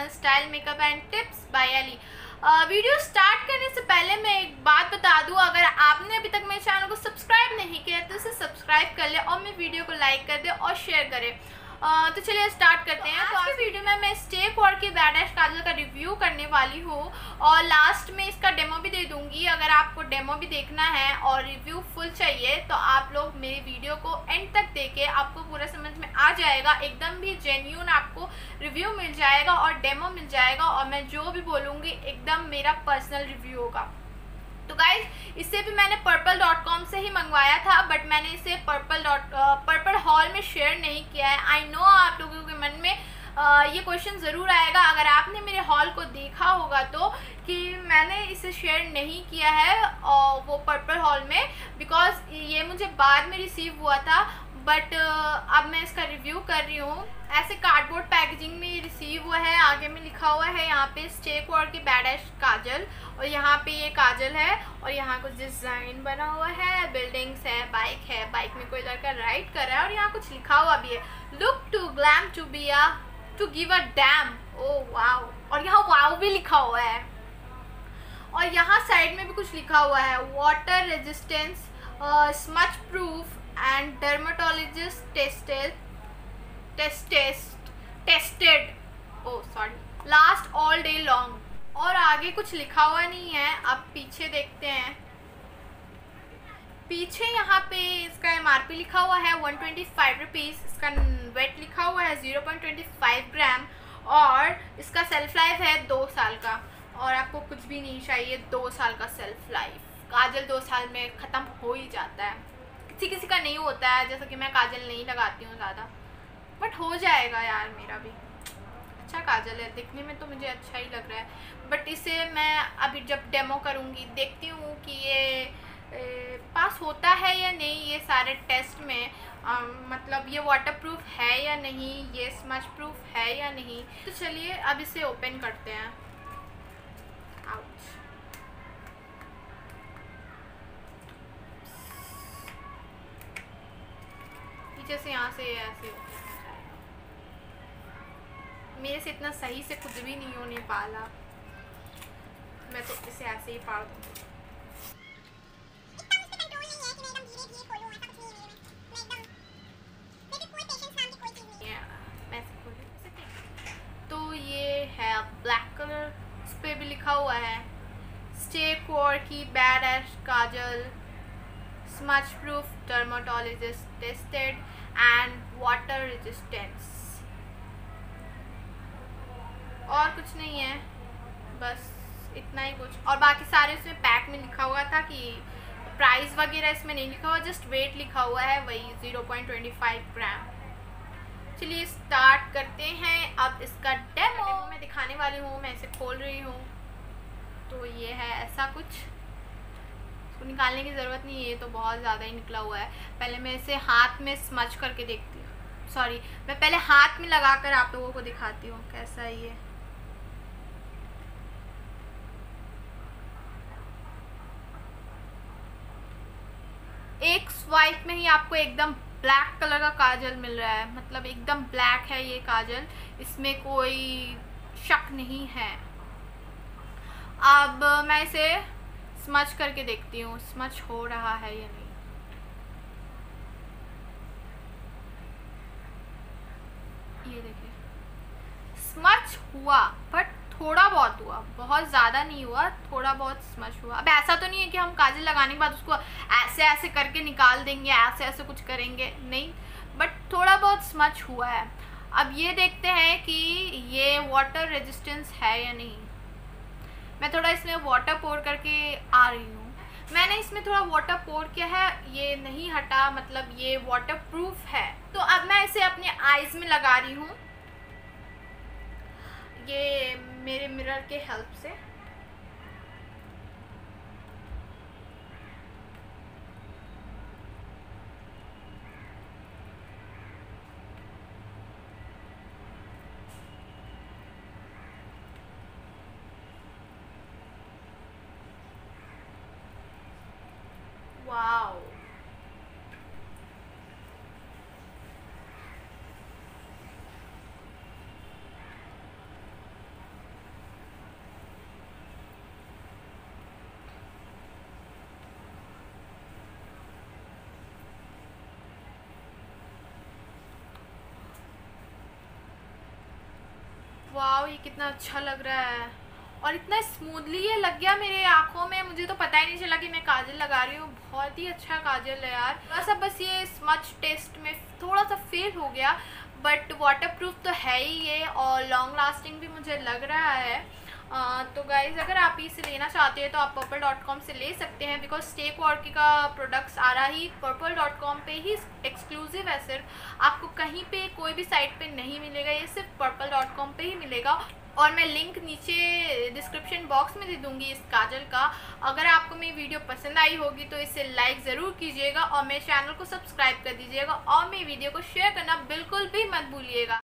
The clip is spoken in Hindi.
Channel style makeup and tips by Ellie. Video start करने से पहले मैं एक बात बता दूं, अगर आपने अभी तक मेरे चैनल को सब्सक्राइब नहीं किया तो इसे सब्सक्राइब कर ले और मेरे वीडियो को लाइक कर दे और शेयर करें। तो चलिए स्टार्ट करते हैं। तो आज की वीडियो में मैं स्टे क्वार की बैड ऐश काजल का रिव्यू करने वाली हूँ और लास्ट में इसका डेमो भी दे दूँगी। अगर आपको डेमो भी देखना है और रिव्यू फुल चाहिए तो आप लोग मेरी वीडियो को एंड तक देखें, आपको पूरा समझ में आ जाएगा। एकदम भी जेन्यून आपको रिव्यू मिल जाएगा और डेमो मिल जाएगा और मैं जो भी बोलूँगी एकदम मेरा पर्सनल रिव्यू होगा। तो गाइज, इससे भी मैंने purple.com से ही मंगवाया था, बट मैंने इसे पर्पल हॉल में शेयर नहीं किया है। आई नो आप लोगों के मन में ये क्वेश्चन ज़रूर आएगा अगर आपने मेरे हॉल को देखा होगा तो, कि मैंने इसे शेयर नहीं किया है वो पर्पल हॉल में, बिकॉज ये मुझे बाद में रिसीव हुआ था। बट अब मैं इसका रिव्यू कर रही हूँ। ऐसे कार्डबोर्ड पैकेजिंग में रिसीव हुआ है। आगे में लिखा हुआ है यहाँ पे स्टे क्वार की बैड ऐश काजल, और यहाँ पे ये काजल है और यहाँ कुछ डिज़ाइन बना हुआ है, बिल्डिंग्स है, बाइक में कोई लड़का राइड कर रहा है और यहाँ कुछ लिखा हुआ भी है, look to glam to be a to give a damn. Oh wow, और यहाँ वाओ भी लिखा हुआ है। और यहाँ साइड में भी कुछ लिखा हुआ है, water resistance, smudge proof and dermatologist tested last all day long. और आगे कुछ लिखा हुआ नहीं है। अब पीछे देखते हैं। पीछे यहाँ पे इसका MRP लिखा हुआ है 125 रुपीज़। इसका वेट लिखा हुआ है 0.25 ग्राम और इसका सेल्फ लाइफ है 2 साल का। और आपको कुछ भी नहीं चाहिए, 2 साल का सेल्फ लाइफ। काजल 2 साल में ख़त्म हो ही जाता है, किसी किसी का नहीं होता है, जैसा कि मैं काजल नहीं लगाती हूँ ज़्यादा, बट हो जाएगा यार मेरा भी। अच्छा काजल है, दिखने में तो मुझे अच्छा ही लग रहा है, बट इसे मैं अभी जब डेमो करूँगी देखती हूँ कि ये पास होता है या नहीं ये सारे टेस्ट में। मतलब ये वाटरप्रूफ है या नहीं, ये स्मच प्रूफ है या नहीं। तो चलिए अब इसे ओपन करते हैं। आउच। पीछे से यहाँ से ऐसे मेरे से इतना सही से खुद भी नहीं होने पाला, मैं तो इसे ऐसे ही फाड़ दूँगी। तो ये है ब्लैक कलर, इस पर भी लिखा हुआ है स्टे क्वार की badass kajal, smudge proof, dermatologist tested and water resistance. और कुछ नहीं है, बस इतना ही कुछ। और बाकी सारे इसमें पैक में लिखा हुआ था कि प्राइस वगैरह इसमें नहीं लिखा हुआ, जस्ट वेट लिखा हुआ है वही 0.25 ग्राम। चलिए स्टार्ट करते हैं अब इसका डेमो मैं दिखाने वाली हूँ। मैं इसे खोल रही हूँ तो ये है ऐसा कुछ। इसको निकालने की ज़रूरत नहीं है, ये तो बहुत ज़्यादा ही निकला हुआ है। पहले मैं इसे हाथ में स्मच करके देखती हूँ, सॉरी मैं पहले हाथ में लगाकर आप लोगों को दिखाती हूँ कैसा है ये। एक स्वाइप में ही आपको एकदम ब्लैक कलर का काजल मिल रहा है, मतलब एकदम ब्लैक है ये काजल, इसमें कोई शक नहीं है। अब मैं इसे स्मच करके देखती हूँ स्मच हो रहा है या नहीं। ये देखिए स्मच हुआ, बट थोड़ा बहुत हुआ, बहुत ज़्यादा नहीं हुआ, थोड़ा बहुत स्मच हुआ। अब ऐसा तो नहीं है कि हम काजल लगाने के बाद उसको ऐसे ऐसे करके निकाल देंगे, ऐसे ऐसे कुछ करेंगे, नहीं, बट थोड़ा बहुत स्मच हुआ है। अब ये देखते हैं कि ये वाटर रेजिस्टेंस है या नहीं। मैं थोड़ा इसमें वाटर पोर करके आ रही हूँ। मैंने इसमें थोड़ा वाटर पोर किया है, ये नहीं हटा, मतलब ये वाटर प्रूफ है। तो अब मैं इसे अपने आईज में लगा रही हूँ, ये मेरे मिरर के हेल्प से। वाओ, वाह, ये कितना अच्छा लग रहा है और इतना स्मूथली ये लग गया मेरे आँखों में, मुझे तो पता ही नहीं चला कि मैं काजल लगा रही हूँ। बहुत ही अच्छा काजल है यार। थोड़ा सा बस ये स्मच टेस्ट में थोड़ा सा फेल हो गया, बट वाटरप्रूफ तो है ही ये और लॉन्ग लास्टिंग भी मुझे लग रहा है। तो गाइज़, अगर आप इसे लेना चाहते हैं तो आप purple.com से ले सकते हैं, बिकॉज स्टेक वॉर्की का प्रोडक्ट्स आ रहा ही purple.com पे ही एक्सक्लूसिव है। सिर्फ आपको कहीं पे कोई भी साइट पे नहीं मिलेगा, ये सिर्फ purple.com पे ही मिलेगा। और मैं लिंक नीचे डिस्क्रिप्शन बॉक्स में दे दूँगी इस काजल का। अगर आपको मेरी वीडियो पसंद आई होगी तो इसे लाइक ज़रूर कीजिएगा और मेरे चैनल को सब्सक्राइब कर दीजिएगा और मेरी वीडियो को शेयर करना बिल्कुल भी मत भूलिएगा।